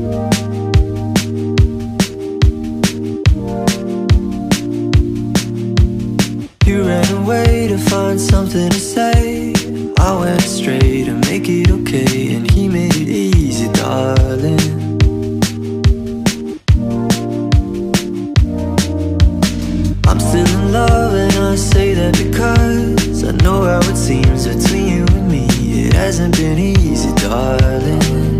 You ran away to find something to say. I went astray to make it okay, and he made it easy, darling. I'm still in love, and I say that because I know how it seems between you and me. It hasn't been easy, darling.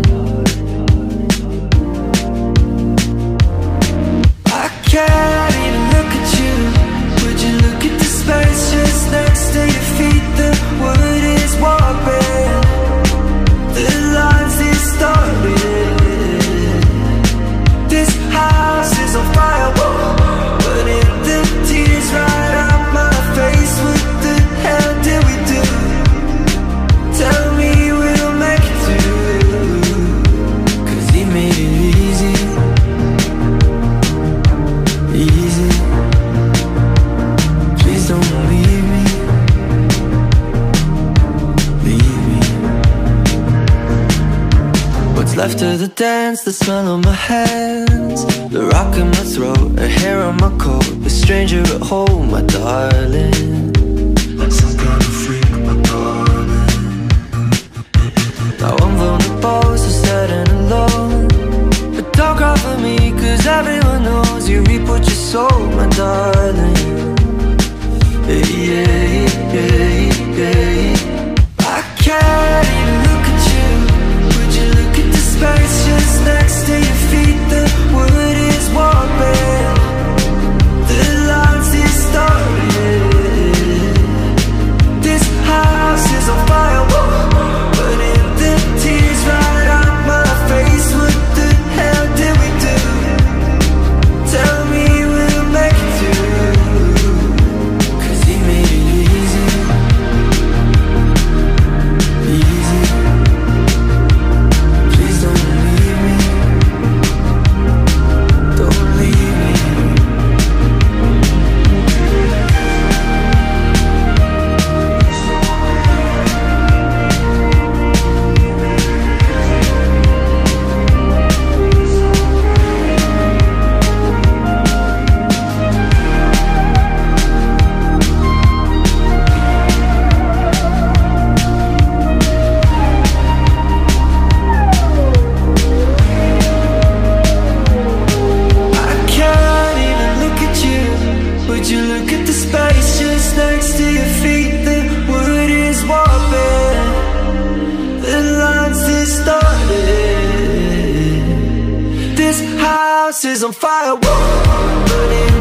I can't even look at you. Would you look at the space just next to your feet? The wood is warping, the lines distorted. This house is on fire, but in the tears right out my face. What the hell did we do? Tell me we'll make it through, 'cause he made it easy, easy. Please don't leave me, leave me. What's left of the dance, the smell on my hands, the rock in my throat, a hair on my coat, a stranger at home, my darling. Some kind of freak, my darling. Now I'm vulnerable, so sad and alone. But don't cry for me, 'cause everyone knows you reap what you sow, my darling. Hey, yeah, yeah, yeah. I can't even look at you. Would you look at the space just next to your feet? The wood is warping, the lines distorted. This house is on fire, but in the tears right out my face. What the hell did we do? Tell me we'll make it through, 'cause he made it easy, easy. Please don't leave me, don't leave me. I can't even look at you. Would you look at the space just next to your feet? The wood is warping, the lines distorted. This house is on fire, but